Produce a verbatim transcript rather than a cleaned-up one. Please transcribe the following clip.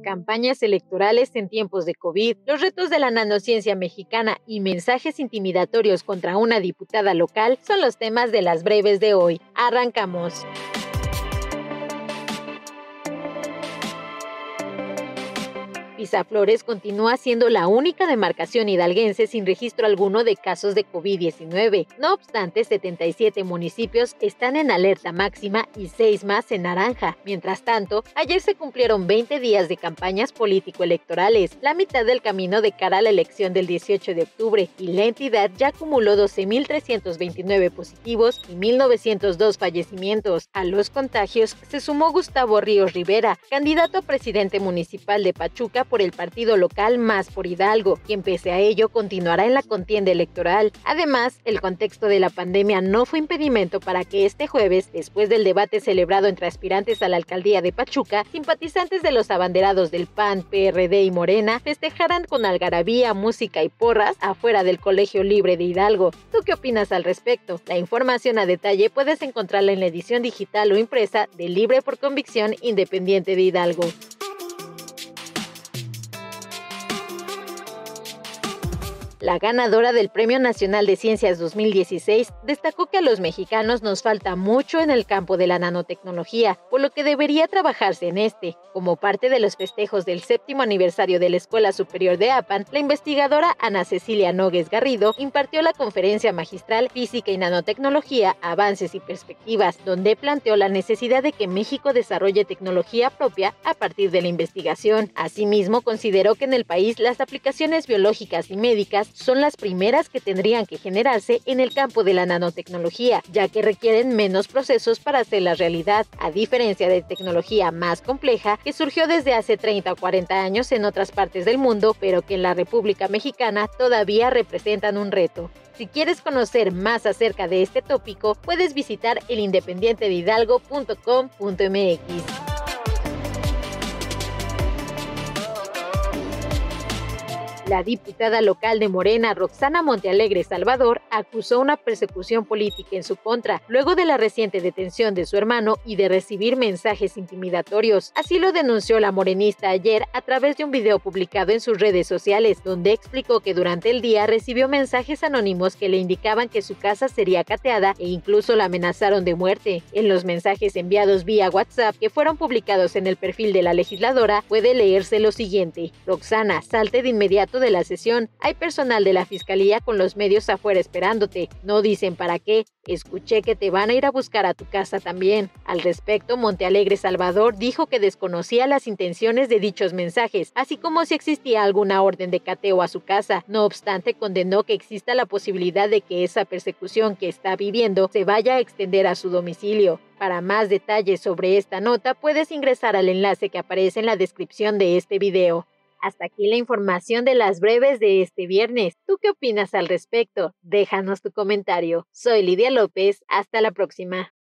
Campañas electorales en tiempos de COVID, los retos de la nanociencia mexicana y mensajes intimidatorios contra una diputada local son los temas de las breves de hoy. Arrancamos. Pisaflores continúa siendo la única demarcación hidalguense sin registro alguno de casos de COVID diecinueve. No obstante, setenta y siete municipios están en alerta máxima y seis más en naranja. Mientras tanto, ayer se cumplieron veinte días de campañas político-electorales, la mitad del camino de cara a la elección del dieciocho de octubre, y la entidad ya acumuló doce mil trescientos veintinueve positivos y mil novecientos dos fallecimientos. A los contagios se sumó Gustavo Ríos Rivera, candidato a presidente municipal de Pachuca por el partido local Más por Hidalgo, quien pese a ello continuará en la contienda electoral. Además, el contexto de la pandemia no fue impedimento para que este jueves, después del debate celebrado entre aspirantes a la alcaldía de Pachuca, simpatizantes de los abanderados del P A N, P R D y Morena festejaran con algarabía, música y porras afuera del Colegio Libre de Hidalgo. ¿Tú qué opinas al respecto? La información a detalle puedes encontrarla en la edición digital o impresa de Libre por Convicción Independiente de Hidalgo. La ganadora del Premio Nacional de Ciencias dos mil dieciséis destacó que a los mexicanos nos falta mucho en el campo de la nanotecnología, por lo que debería trabajarse en este. Como parte de los festejos del séptimo aniversario de la Escuela Superior de Apan, la investigadora Ana Cecilia Nogues Garrido impartió la conferencia magistral Física y Nanotecnología, Avances y Perspectivas, donde planteó la necesidad de que México desarrolle tecnología propia a partir de la investigación. Asimismo, consideró que en el país las aplicaciones biológicas y médicas son las primeras que tendrían que generarse en el campo de la nanotecnología, ya que requieren menos procesos para hacerla realidad, a diferencia de tecnología más compleja que surgió desde hace treinta o cuarenta años en otras partes del mundo, pero que en la República Mexicana todavía representan un reto. Si quieres conocer más acerca de este tópico, puedes visitar el independiente de hidalgo punto com punto m x. La diputada local de Morena, Roxana Montealegre Salvador, acusó una persecución política en su contra, luego de la reciente detención de su hermano y de recibir mensajes intimidatorios. Así lo denunció la morenista ayer a través de un video publicado en sus redes sociales, donde explicó que durante el día recibió mensajes anónimos que le indicaban que su casa sería cateada e incluso la amenazaron de muerte. En los mensajes enviados vía WhatsApp que fueron publicados en el perfil de la legisladora, puede leerse lo siguiente: Roxana, salte de inmediato de la sesión, hay personal de la fiscalía con los medios afuera esperándote, no dicen para qué, escuché que te van a ir a buscar a tu casa también. Al respecto, Montealegre Salvador dijo que desconocía las intenciones de dichos mensajes, así como si existía alguna orden de cateo a su casa. No obstante, condenó que exista la posibilidad de que esa persecución que está viviendo se vaya a extender a su domicilio. Para más detalles sobre esta nota, puedes ingresar al enlace que aparece en la descripción de este video. Hasta aquí la información de las breves de este viernes. ¿Tú qué opinas al respecto? Déjanos tu comentario. Soy Lidia López. Hasta la próxima.